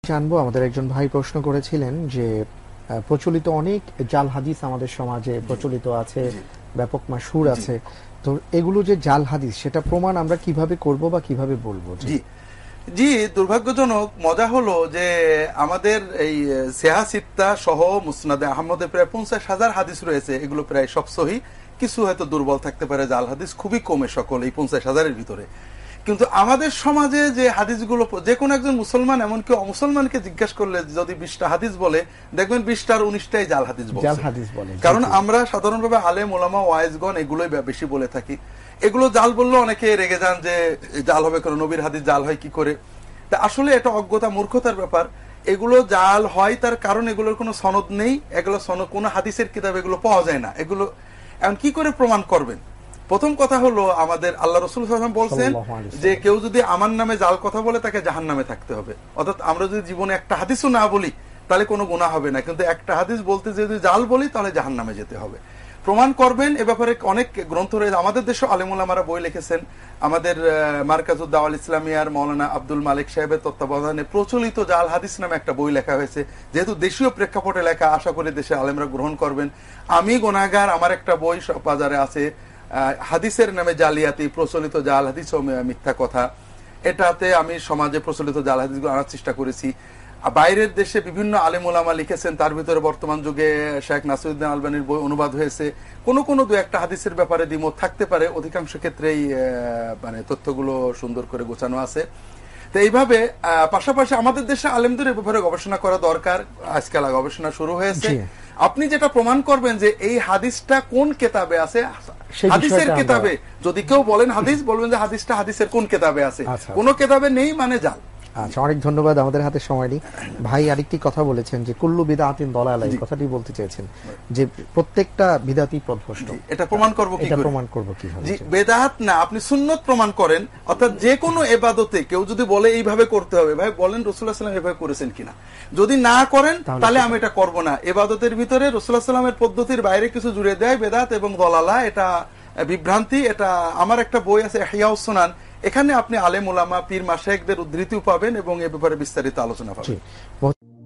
জানবো, আমাদের একজন ভাই প্রশ্ন করেছিলেন যে প্রচলিত অনেক জাল হাদিস আমাদের সমাজে প্রচলিত আছে, ব্যাপক মাশহুর আছে, তো এগুলো যে জাল হাদিস সেটা প্রমাণ আমরা কিভাবে করব বা কিভাবে বলবো? জি জি, দুর্ভাগ্যজনক মজা হলো যে আমাদের এই সিহাহ সিত্তা সহ মুসনাদে আহমদে প্রায় 50,000 হাদিস রয়েছে। এগুলো প্রায় সব সহি, কিছু হয়তো দুর্বল থাকতে পারে, জাল হাদিস খুবই কমে সকল এই 50,000-এর ভিতরে। কিন্তু আমাদের সমাজে যে হাদিসগুলো, যে কোনো একজন মুসলমান এমনকি অমুসলমানকে জিজ্ঞাসা করলে যদি 20টা হাদিস বলে, দেখবেন 20টার 19টাই জাল হাদিস বলে। কারণ আমরা সাধারণভাবে আলেম ওলামা ওয়াইজগণ এগুলোই বেশি বলে থাকি। এগুলো জাল বললে অনেকে রেগে যান যে জাল হবে কেন, নবীর হাদিস জাল হয় কি করে। তা আসলে এটা অজ্ঞতা মূর্খতার ব্যাপার। এগুলো জাল হয় তার কারণ এগুলোর কোনো সনদ নেই, এগুলো কোনো হাদিসের কিতাব এগুলো পাওয়া যায় না। এগুলো এখন কি করে প্রমাণ করবেন? প্রথম কথা হলো, আমাদের আল্লাহ রাসূল সাল্লাল্লাহু আলাইহি ওয়াসাল্লাম বলছেন যে কেউ যদি আমার নামে জাল কথা বলে তাকে জাহান্নামে থাকতে হবে। অর্থাৎ আমরা যদি জীবনে একটা হাদিসও না বলি তাহলে কোনো গুনাহ হবে না, কিন্তু একটা হাদিস বলতে যদি জাল বলি তাহলে জাহান্নামে যেতে হবে। প্রমাণ করবেন এ ব্যাপারে অনেক গ্রন্থ রয়েছে। আমাদের দেশে আলেম ওলামারা বই লিখেছেন। আমাদের মারকাজুদ দাওয়াল ইসলামিয়ার মাওলানা আব্দুল মালিক সাহেবের তত্ত্বাবধানে প্রচলিত জাল হাদিস নামে একটা বই লেখা হয়েছে। যেহেতু দেশীয় প্রেক্ষাপটে লেখা, আশা করি দেশে আলেমরা গ্রহণ করবেন। আমি গুনাহগার, আমার একটা বই বাজারে আছে, হাদিসের নামে জালিয়াতি, প্রচলিত জাল হাদিস ও মিথ্যা কথা। এটাতে আমি সমাজে প্রচলিত জাল হাদিসগুলো আনার চেষ্টা করেছি। বাইরের দেশে বিভিন্ন আলেম ওলামা লিখেছেন, তার ভিতরে বর্তমান যুগে শেখ নাসিরউদ্দিন আলবানীর বই অনুবাদ হয়েছে। কোনো দু একটা হাদিসের ব্যাপারে দ্বিমত থাকতে পারে, অধিকাংশ ক্ষেত্রেই মানে তথ্যগুলো সুন্দর করে গোছানো আছে। তো এইভাবে পাশাপাশি আমাদের দেশে আলেমদের এ ব্যাপারে গবেষণা করা দরকার। আজকাল গবেষণা শুরু হয়েছে। আপনি যেটা প্রমাণ করবেন যে এই হাদিসটা কোন কেতাবে আছে, হাদিসের কেতাবে যদি কেউ বলেন হাদিস, বলবেন যে হাদিসটা হাদিসের কোন কেতাবে আছে। কোন কেতাবে নেই মানে জাল। আচ্ছা, অনেক ধন্যবাদ। আমাদের হাতে সময় নেই। ভাই আরেকটি কথা বলেছেন যে কুল্লু বিদআতিন দালালা, এই কথাটি বলতে চেয়েছেন যে প্রত্যেকটা বিদআতই পথভ্রষ্ট। এটা প্রমাণ করব কি করে? এটা প্রমাণ করব কিভাবে? জি, বিদআত না, আপনি সুন্নাত প্রমাণ করেন। অর্থাৎ যে কোনো ইবাদতে কেউ যদি বলে এইভাবে করতে হবে, ভাই বলেন রাসূলুল্লাহ সাল্লাল্লাহু আলাইহি ওয়াসাল্লাম এভাবে করেছেন কিনা। যদি না করেন তাহলে আমি এটা করব না। ইবাদতের ভিতরে রাসূলুল্লাহ সাল্লাল্লাহু আলাইহি ওয়াসাল্লামের পদ্ধতির বাইরে কিছু জুড়ে দেয় বিদআত এবং দালালা, এটা বিভ্রান্তি। এটা আমার একটা বই আছে ইহইয়াউস সুনান, এখানে আপনি আলেম ওলামা পীর মাশায়েখদের উদ্ধৃতিও পাবেন এবং এ ব্যাপারে বিস্তারিত আলোচনা পাবেন।